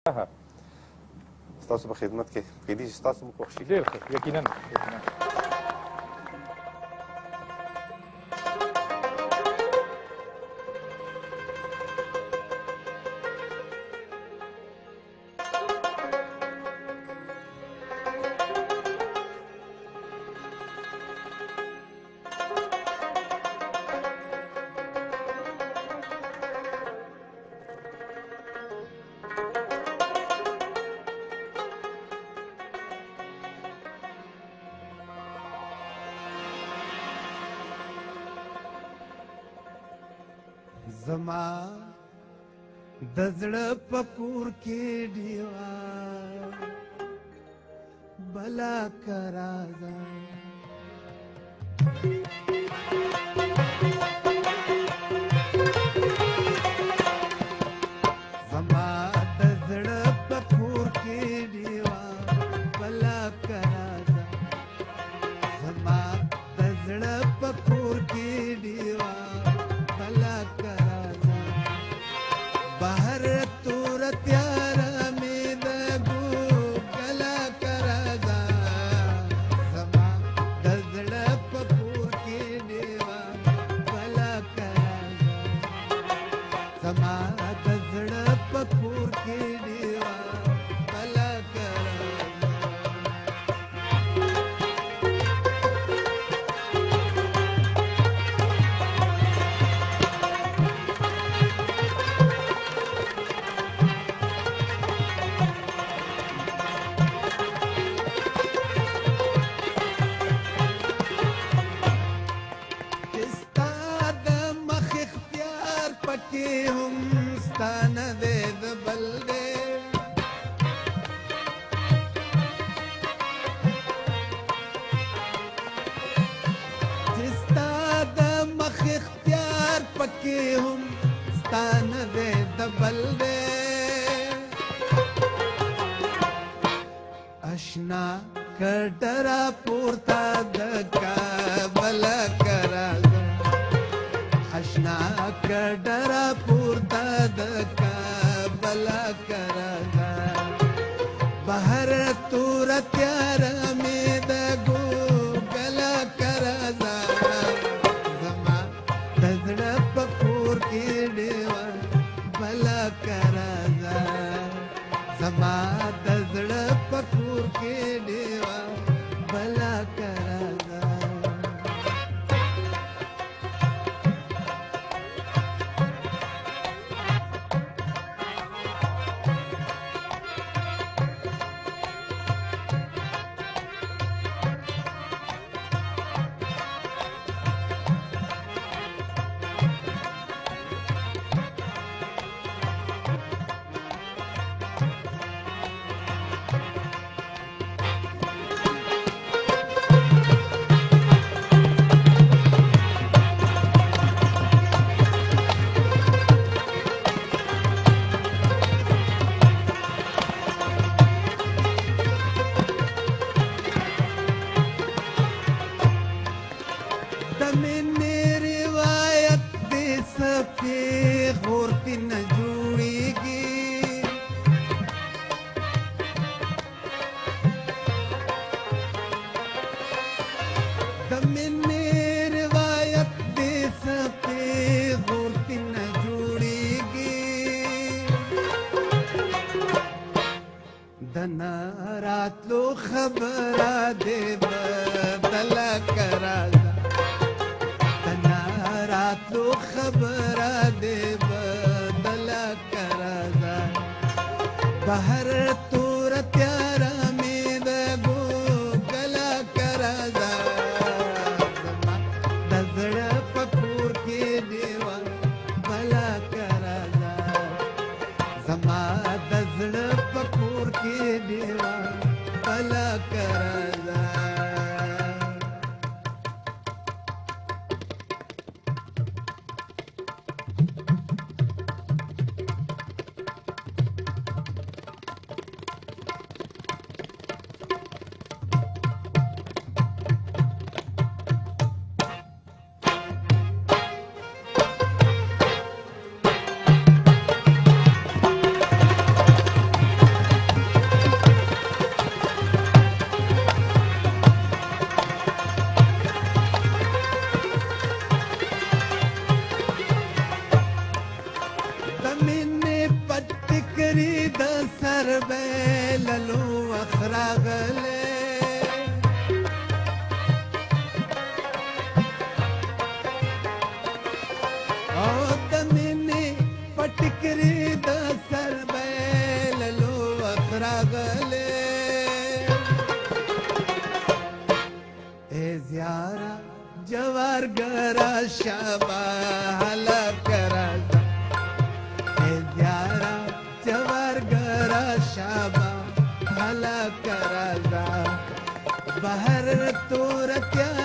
ستاسو په خدمت کې کېدای شي ستاسو مو خوښ شي. ډېر ښه، یقینا. زما د زړه په کور کې ډیوا بلا کرازا زما د زړه په کور کې ډیوا بلا کرازا زما د زړه په کور کې ډیوا بلا کرازا بهر تور تیار می د ګلا کرازا زما د زړه په کور کې دیوا بلا کرازا زما د زړه په کور کې دیوا بلا کرازا هم ستانه دې د بل دې چې ستا د مخ اختیار پکې هم ستانه دې د بل دې اشنا کډرا پورته د کابل کرازا اشنا کډرا پورته د کابل کرازا بهر تور تیار می د ګل کرازا زما د زړه په کور کې ډیوا بل کرازا زما د زړه په کور کې ډیوا بل کرازا غورتی نه جوړیږي د منې روایت دې سپې غورتی نه جوړیږي د نه راتلو خبره دې بدل کرازا د نه راتلو خبره دې بدل کرازا بهر تور تیار می د ګل کرازا زما د زړه په کور کې دیوا بل کرازا زما د زړه په کور کې دیوا بل کرازا پټکری د سر بیللو اخراغله او د مینې پټکری د سر بیللو اخراغله ای زیارا جوار ګرا شابه هلا کرا زیارا جوار ګرا شابه هلا کرا بهر تور تیار